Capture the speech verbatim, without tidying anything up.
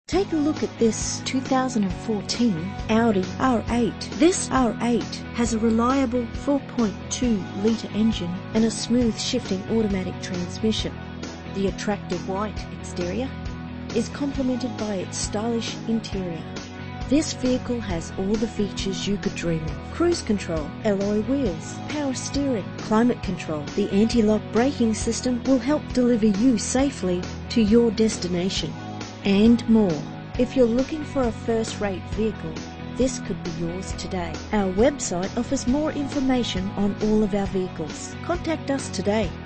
Take a look at this two thousand fourteen Audi R eight. This R eight has a reliable four point two litre engine and a smooth shifting automatic transmission. The attractive white exterior is complemented by its stylish interior. This vehicle has all the features you could dream of. Cruise control, alloy wheels, power steering, climate control. The anti-lock braking system will help deliver you safely to your destination. And more. If you're looking for a first-rate vehicle, this could be yours today. Our website offers more information on all of our vehicles. Contact us today.